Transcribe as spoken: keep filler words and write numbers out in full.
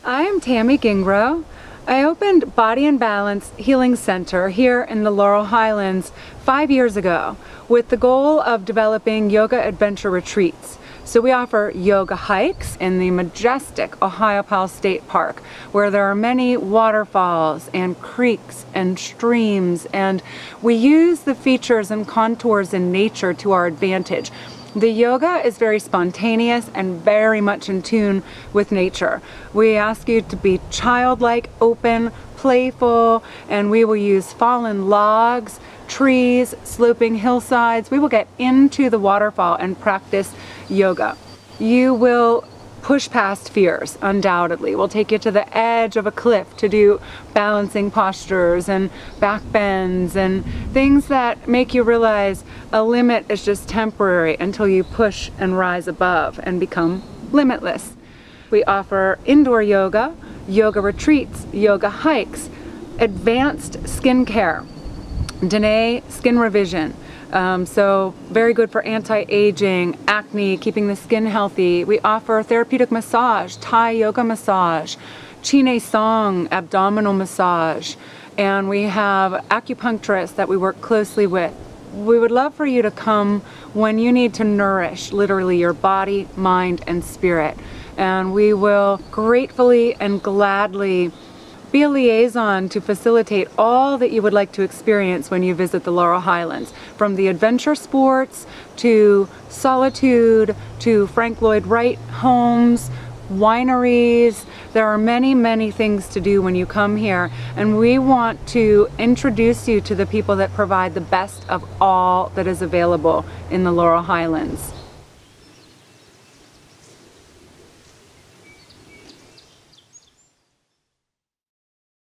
I am Tammy Gingro. I opened Body and Balance Healing Center here in the Laurel Highlands five years ago with the goal of developing yoga adventure retreats. So we offer yoga hikes in the majestic Ohiopyle State Park, where there are many waterfalls and creeks and streams, and we use the features and contours in nature to our advantage. The yoga is very spontaneous and very much in tune with nature. We ask you to be childlike, open, playful, and we will use fallen logs, trees, sloping hillsides. We will get into the waterfall and practice yoga. You will push past fears, undoubtedly. We'll take you to the edge of a cliff to do balancing postures and back bends and things that make you realize a limit is just temporary until you push and rise above and become limitless. We offer indoor yoga, yoga retreats, yoga hikes, advanced skincare, Danae Skin Revision. Um, so very good for anti-aging, acne, keeping the skin healthy. We offer therapeutic massage, Thai yoga massage, Chine Song abdominal massage, and we have acupuncturists that we work closely with. We would love for you to come when you need to nourish literally your body, mind, and spirit. And we will gratefully and gladly be a liaison to facilitate all that you would like to experience when you visit the Laurel Highlands, from the adventure sports to solitude to Frank Lloyd Wright homes, wineries. There are many, many things to do when you come here, and we want to introduce you to the people that provide the best of all that is available in the Laurel Highlands.